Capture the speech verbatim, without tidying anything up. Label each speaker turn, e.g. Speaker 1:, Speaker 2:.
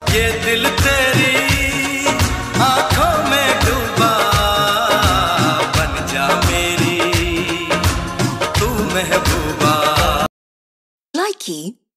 Speaker 1: ये दिल तेरी आंखों में डूबा, बन जा मेरी तू महबूबा।
Speaker 2: Likey